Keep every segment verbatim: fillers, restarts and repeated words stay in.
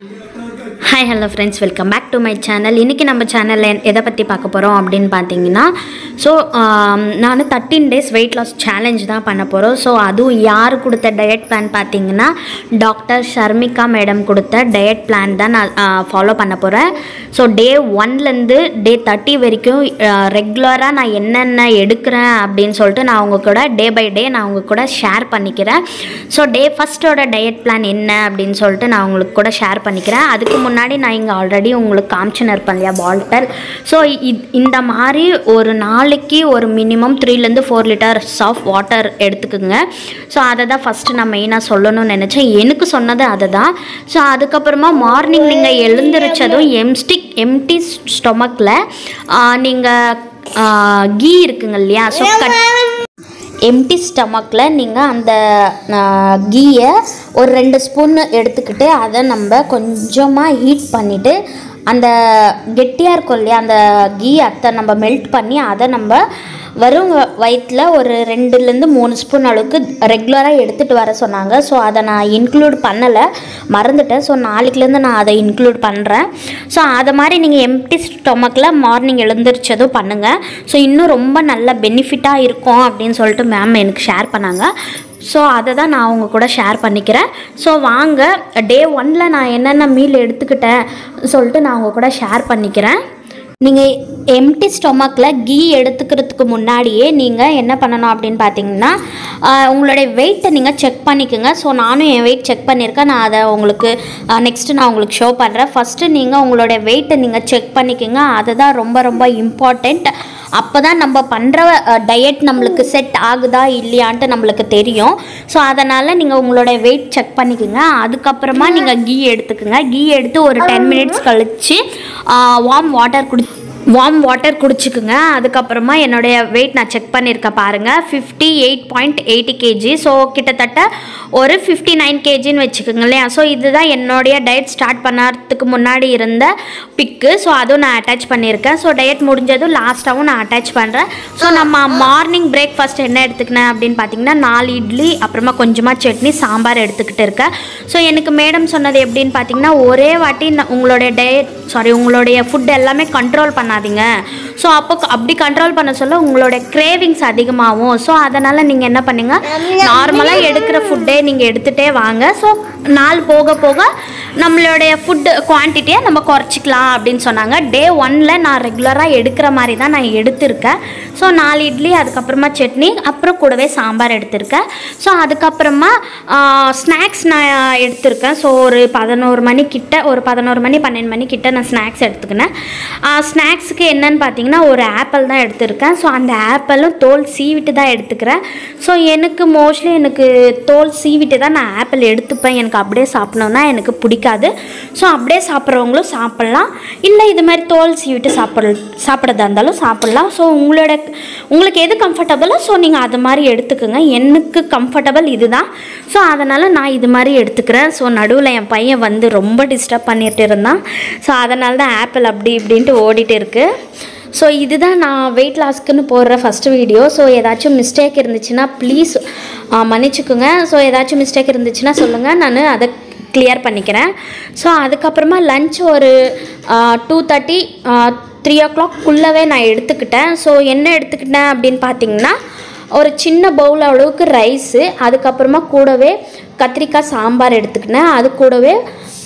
Hi hello friends, welcome back to my channel. இன்னைக்கு நம்ம சேனல்ல எதை பத்தி பார்க்க போறோம் அப்படினு பாத்தீங்கன்னா சோ நான் thirteen days weight loss challenge தான் பண்ண போறோம். சோ அது யார் கொடுத்த டயட் பிளான் பாத்தீங்கன்னா டாக்டர் ஷர்மிகா மேடம் கொடுத்த டயட் பிளான் தான் நான் ஃபாலோ பண்ண போறேன். சோ டே one ல இருந்து டே thirty வரைக்கும் ரெகுலரா நான் என்னென்ன எடுக்கறேன் அப்படினு சொல்லிட்டு நான் உங்க கூட டே பை டே நான் உங்க கூட ஷேர் பண்ணிக்கிறேன். சோ டே first ஓட டயட் பிளான் என்ன அப்படினு சொல்லிட்டு நான் உங்களுக்கு கூட ஷேர் பண்ணிக்கிறேன். அதுக்கு முன்னாடி நான் இங்க ஆல்ரெடி உங்களுக்கு காமிச்சேன் இருப்பேன் இல்லையா பாட்டில். ஸோ இந்த மாதிரி ஒரு நாளைக்கு ஒரு மினிமம் த்ரீலேருந்து ஃபோர் லிட்டர்ஸ் ஆஃப் வாட்டர் எடுத்துக்குங்க. ஸோ அதை தான் ஃபஸ்ட்டு நான் மெயினாக சொல்லணும்னு நினச்சேன். எனக்கு சொன்னது அதை தான். ஸோ அதுக்கப்புறமா மார்னிங் நீங்கள் எழுந்திரிச்சதும் எம்ஸ்டிக் எம்டி ஸ்டொமக்கில் நீங்கள் கீ இருக்குங்க இல்லையா, ஸோ கட் எம்டி ஸ்டமக்கில் நீங்கள் அந்த கீயை ஒரு ரெண்டு ஸ்பூன் எடுத்துக்கிட்டு அதை நம்ம கொஞ்சமாக ஹீட் பண்ணிவிட்டு அந்த கெட்டியாக இருக்கும் இல்லையா அந்த கீ அதை நம்ம மெல்ட் பண்ணி அதை நம்ம வரும் வயிற்றில் ஒரு ரெண்டுலேருந்து மூணு ஸ்பூன் அளவுக்கு ரெகுலராக எடுத்துகிட்டு வர சொன்னாங்க. ஸோ அதை நான் இன்க்ளூட் பண்ணலை, மறந்துட்டேன். ஸோ நாளைக்குலேருந்து நான் அதை இன்க்ளூட் பண்ணுறேன். ஸோ அதை மாதிரி நீங்கள் எம்டி ஸ்டொமக்கில் மார்னிங் எழுந்திரிச்சதும் பண்ணுங்கள். ஸோ இன்னும் ரொம்ப நல்ல பெனிஃபிட்டாக இருக்கும் அப்படின்னு சொல்லிட்டு மேம் எனக்கு ஷேர் பண்ணாங்க. ஸோ அதை தான் நான் அவங்க கூட ஷேர் பண்ணிக்கிறேன். ஸோ வாங்க டே ஒன்ல நான் என்னென்ன மீல் எடுத்துக்கிட்டேன் சொல்லிட்டு நான் அவங்க கூட ஷேர் பண்ணிக்கிறேன். நீங்கள் எம்டி ஸ்டொமக்கில் கீ எடுத்துக்கிறதுக்கு முன்னாடியே நீங்கள் என்ன பண்ணணும் அப்படின்னு பார்த்தீங்கன்னா உங்களுடைய வெயிட்டை நீங்கள் செக் பண்ணிக்கோங்க. ஸோ நானும் என் வெயிட் செக் பண்ணியிருக்கேன். நான் அதை உங்களுக்கு நெக்ஸ்ட்டு நான் உங்களுக்கு ஷோ பண்ணுறேன். ஃபஸ்ட்டு நீங்கள் உங்களுடைய வெயிட்டை நீங்கள் செக் பண்ணிக்கோங்க. அதுதான் ரொம்ப ரொம்ப இம்பார்ட்டண்ட். அப்போ தான் நம்ம பண்ணுற டயட் நம்மளுக்கு செட் ஆகுதா இல்லையான்ட்டு நம்மளுக்கு தெரியும். ஸோ அதனால் நீங்கள் உங்களுடைய வெயிட் செக் பண்ணிக்கோங்க. அதுக்கப்புறமா நீங்கள் கீ எடுத்துக்கோங்க. கீ எடுத்து ஒரு டென் மினிட்ஸ் கழித்து வார்ம் வாட்டர் குடி வார்ம் வாட்டர் குடிச்சிக்குங்க. அதுக்கப்புறமா என்னுடைய வெயிட் நான் செக் பண்ணியிருக்கேன் பாருங்கள், fifty eight point eighty KG. So கிட்டத்தட்ட ஒரு ஃபிஃப்டி நைன் கேஜின்னு வச்சுக்கோங்க இல்லையா. ஸோ இதுதான் என்னுடைய டயட் ஸ்டார்ட் பண்ணறதுக்கு முன்னாடி இருந்த பிக்கு. ஸோ அதுவும் நான் அட்டாச் பண்ணியிருக்கேன். ஸோ டயட் முடிஞ்சதும் லாஸ்ட்டாகவும் நான் அட்டாச் பண்ணுறேன். ஸோ நம்ம மார்னிங் பிரேக்ஃபாஸ்ட் என்ன எடுத்துக்கினேன் அப்படின்னு பார்த்தீங்கன்னா நாலு இட்லி, அப்புறமா கொஞ்சமாக சட்னி, சாம்பார் எடுத்துக்கிட்டு இருக்கேன். ஸோ எனக்கு மேடம் சொன்னது எப்படின்னு பார்த்தீங்கன்னா ஒரே வாட்டி உங்களுடைய டயட் சாரி உங்களுடைய ஃபுட் எல்லாமே கண்ட்ரோல் பண்ண பண்ணாதீங்க. ஸோ அப்போ அப்படி கண்ட்ரோல் பண்ண சொல்ல உங்களோட கிரேவிங்ஸ் அதிகமாகும். ஸோ அதனால் நீங்கள் என்ன பண்ணுங்க, நார்மலாக எடுக்கிற ஃபுட்டே நீங்கள் எடுத்துகிட்டே வாங்க. ஸோ நாள் போக போக நம்மளுடைய ஃபுட் குவான்டிட்டியை நம்ம குறைச்சிக்கலாம் அப்படின்னு சொன்னாங்க. டே ஒன்னில் நான் ரெகுலராக எடுக்கிற மாதிரி தான் நான் எடுத்திருக்கேன். ஸோ நாலு இட்லி, அதுக்கப்புறமா சட்னி, அப்புறம் கூடவே சாம்பார் எடுத்திருக்கேன். ஸோ அதுக்கப்புறமா ஸ்நாக்ஸ் நான் எடுத்திருக்கேன். ஸோ ஒரு பதினோரு மணி கிட்ட ஒரு பதினோரு மணி பன்னெண்டு மணி கிட்ட நான் ஸ்நாக்ஸ் எடுத்துக்கினேன். ஸ்நாக்ஸுக்கு என்னன்னு பார்த்தீங்கன்னா ஒரு ஆப்பிள் தான் எடுத்திருக்கேன். ஸோ அந்த ஆப்பிளும் தோல் சீவிட்டு தான் எடுத்துக்கிறேன். ஸோ எனக்கு மோஸ்ட்லி எனக்கு தோல் சீவிட்டு தான் நான் ஆப்பிள் எடுத்துப்பேன். எனக்கு அப்படியே சாப்பிடணுன்னா எனக்கு பிடிக்காது. ஸோ அப்படியே சாப்பிட்றவங்களும் சாப்பிட்லாம், இல்லை இது மாதிரி தோல் சீவிட்டு சாப்பிட சாப்பிட்றதா இருந்தாலும் சாப்பிட்லாம். ஸோ உங்களோட உங்களுக்கு எது கம்ஃபர்டபுளோ ஸோ நீங்கள் அது மாதிரி எடுத்துக்கோங்க. எனக்கு கம்ஃபர்டபுள் இதுதான். ஸோ அதனால் நான் இது மாதிரி எடுத்துக்கிறேன். ஸோ நடுவில் என் பையன் வந்து ரொம்ப டிஸ்டர்ப் பண்ணிட்டு இருந்தான். ஸோ அதனால தான் ஆப்பிள் அப்படி இப்படின்ட்டு ஓடிட்டு இருக்குது. ஸோ இதுதான் நான் வெயிட் லாஸ்க்குன்னு போடுற ஃபஸ்ட்டு வீடியோ. ஸோ ஏதாச்சும் மிஸ்டேக் இருந்துச்சுன்னா ப்ளீஸ் மன்னிச்சுக்குங்க. ஸோ ஏதாச்சும் மிஸ்டேக் இருந்துச்சுன்னா சொல்லுங்கள், நான் அதை கிளியர் பண்ணிக்கிறேன். ஸோ அதுக்கப்புறமா லன்ச் ஒரு டூ தேர்ட்டி த்ரீ ஓ கிளாக்குள்ளவே நான் எடுத்துக்கிட்டேன். ஸோ என்ன எடுத்துக்கிட்டேன் அப்படின்னு பார்த்தீங்கன்னா ஒரு சின்ன பவுல் அளவுக்கு ரைஸு, அதுக்கப்புறமா கூடவே கத்திரிக்காய் சாம்பார் எடுத்துக்கிட்டேன். அது கூடவே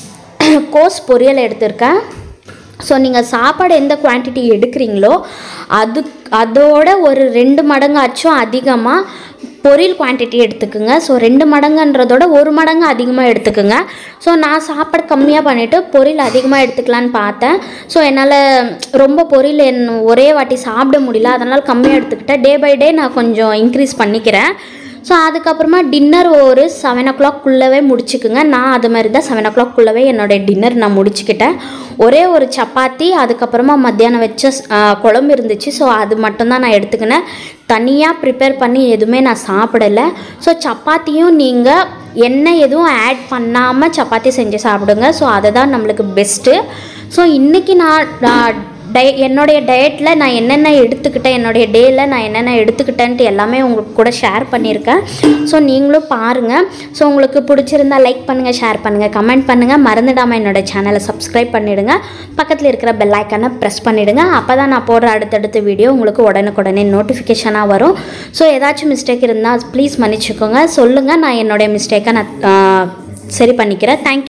கோஸ் பொரியல் எடுத்திருக்கேன். ஸோ நீங்கள் சாப்பாடு எந்த குவான்டிட்டி எடுக்கிறீங்களோ அது அதோட ஒரு ரெண்டு மடங்காச்சும் அதிகமாக பொரியல் குவான்டிட்டி எடுத்துக்குங்க. ஸோ ரெண்டு மடங்குன்றதோட ஒரு மடங்கு அதிகமாக எடுத்துக்குங்க. ஸோ நான் சாப்பாடு கம்மியாக பண்ணிவிட்டு பொரியல் அதிகமாக எடுத்துக்கலான்னு பார்த்தேன். ஸோ என்னால் ரொம்ப பொரியல் என் ஒரே வாட்டி சாப்பிட முடியல, அதனால் கம்மியாக எடுத்துக்கிட்டேன். டே பை டே நான் கொஞ்சம் இன்க்ரீஸ் பண்ணிக்கிறேன். ஸோ அதுக்கப்புறமா டின்னர் ஒரு செவன் ஓ கிளாக்குள்ளவே முடிச்சுக்குங்க. நான் அது மாதிரி தான் செவன் ஓ கிளாக்குள்ளவே என்னோடய டின்னர் நான் முடிச்சுக்கிட்டேன். ஒரே ஒரு சப்பாத்தி, அதுக்கப்புறமா மத்தியானம் வச்ச குழம்பு இருந்துச்சு. ஸோ அது மட்டும்தான் நான் எடுத்துக்கினேன். தனியாக ப்ரிப்பேர் பண்ணி எதுவுமே நான் சாப்பிடலை. ஸோ சப்பாத்தியும் நீங்கள் எண்ணெய் எதுவும் ஆட் பண்ணாமல் சப்பாத்தி செஞ்சு சாப்பிடுங்க. ஸோ அதை தான் நம்மளுக்கு பெஸ்ட்டு. ஸோ இன்றைக்கி நான் டய என்னுடைய டயட்டில் நான் என்னென்ன எடுத்துக்கிட்டேன், என்னுடைய டேயில் நான் என்னென்ன எடுத்துக்கிட்டேன்ட்டு எல்லாமே உங்களுக்கு கூட ஷேர் பண்ணியிருக்கேன். ஸோ நீங்களும் பாருங்கள். ஸோ உங்களுக்கு பிடிச்சிருந்தா லைக் பண்ணுங்கள், ஷேர் பண்ணுங்கள், கமெண்ட் பண்ணுங்கள். மறந்துடாமல் என்னோடய சேனலை சப்ஸ்கிரைப் பண்ணிவிடுங்க. பக்கத்தில் இருக்கிற பெல் ஐக்கானை ப்ரெஸ் பண்ணிவிடுங்க. அப்போ தான் நான் போடுற அடுத்தடுத்த வீடியோ உங்களுக்கு உடனுக்குடனே நோட்டிஃபிகேஷனாக வரும். ஸோ ஏதாச்சும் மிஸ்டேக் இருந்தால் ப்ளீஸ் மன்னிச்சுக்கோங்க, சொல்லுங்கள். நான் என்னுடைய மிஸ்டேக்கை நான் சரி பண்ணிக்கிறேன். தேங்க்யூ.